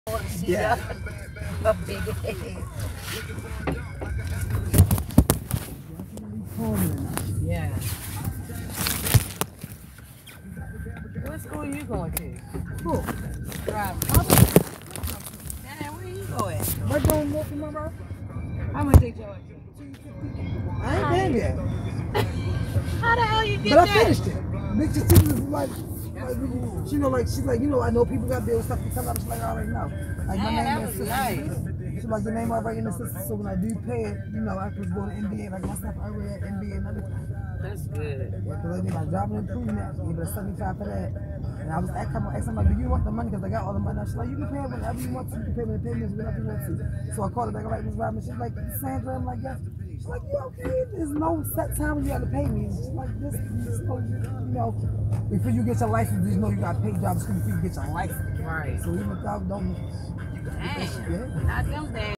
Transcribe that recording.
Yeah. Yeah. What school you going to? Cool. Drive. Damn, where you going? What don't look, remember? How much they charge you? I ain't been yet. How the hell you get But that? I finished it. Bitch, she was like, she know, like, she's like, you know, I know people got bills, stuff to come up. She's like, I already know. Like, my Man, name that is was sister. nice. She's like, your name already in the system, so when I do pay it, you know, I can go to NBA, like my stuff already at NBA and everything. That's good. Yeah, because I need my job and improvement. Give it a 75 for that. And I was asking her, like, do you want the money? Because I got all the money. She's like, you can pay it whenever you want to. You can pay me the payments whenever you want to. So I called her back. I'm like, Ms. Robin. She's like, Sandra. I'm like, yes. She's like, you okay? There's no set time when you got to pay me. She's like, this, you know, before you get your license, you know you got to pay job description before you get your license. Right. So even if I don't, Dang. Not them days.